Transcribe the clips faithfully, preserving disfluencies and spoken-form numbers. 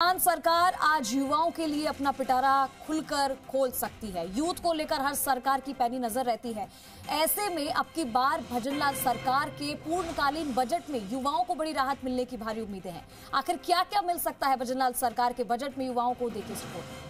चौहान सरकार आज युवाओं के लिए अपना पिटारा खुलकर खोल सकती है। यूथ को लेकर हर सरकार की पैनी नजर रहती है। ऐसे में अब की बार भजनलाल सरकार के पूर्णकालीन बजट में युवाओं को बड़ी राहत मिलने की भारी उम्मीदें हैं। आखिर क्या क्या मिल सकता है भजनलाल सरकार के बजट में युवाओं को, देखिए रिपोर्ट।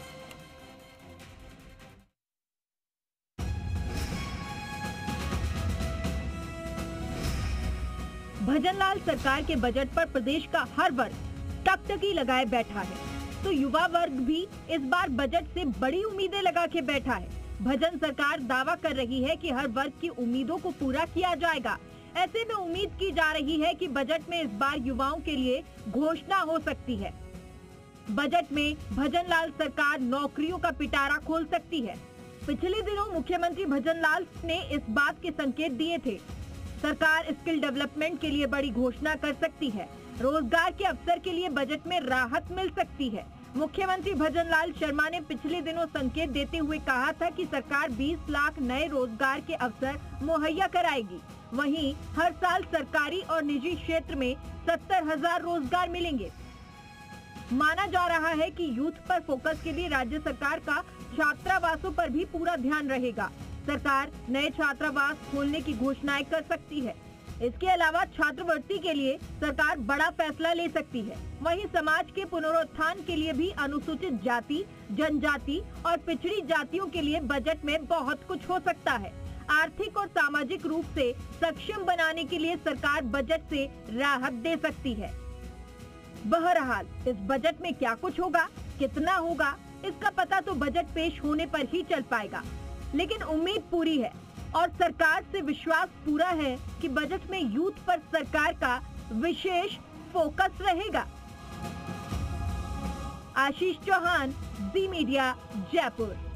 भजनलाल सरकार के बजट पर प्रदेश का हर वर्ग टकटकी लगाए बैठा है, तो युवा वर्ग भी इस बार बजट से बड़ी उम्मीदें लगा के बैठा है। भजन सरकार दावा कर रही है कि हर वर्ग की उम्मीदों को पूरा किया जाएगा। ऐसे में उम्मीद की जा रही है कि बजट में इस बार युवाओं के लिए घोषणा हो सकती है। बजट में भजनलाल सरकार नौकरियों का पिटारा खोल सकती है। पिछले दिनों मुख्यमंत्री भजनलाल ने इस बात के संकेत दिए थे। सरकार स्किल डेवलपमेंट के लिए बड़ी घोषणा कर सकती है। रोजगार के अवसर के लिए बजट में राहत मिल सकती है। मुख्यमंत्री भजनलाल शर्मा ने पिछले दिनों संकेत देते हुए कहा था कि सरकार बीस लाख नए रोजगार के अवसर मुहैया कराएगी। वहीं हर साल सरकारी और निजी क्षेत्र में सत्तर हजार रोजगार मिलेंगे। माना जा रहा है कि यूथ पर फोकस के लिए राज्य सरकार का छात्रावासों पर भी पूरा ध्यान रहेगा। सरकार नए छात्रावास खोलने की घोषणाएं कर सकती है। इसके अलावा छात्रवृत्ति के लिए सरकार बड़ा फैसला ले सकती है। वहीं समाज के पुनरुत्थान के लिए भी अनुसूचित जाति, जनजाति और पिछड़ी जातियों के लिए बजट में बहुत कुछ हो सकता है। आर्थिक और सामाजिक रूप से सक्षम बनाने के लिए सरकार बजट से राहत दे सकती है। बहरहाल इस बजट में क्या कुछ होगा, कितना होगा, इसका पता तो बजट पेश होने पर ही चल पाएगा। लेकिन उम्मीद पूरी है और सरकार से विश्वास पूरा है कि बजट में यूथ पर सरकार का विशेष फोकस रहेगा। आशीष चौहान, जी मीडिया, जयपुर।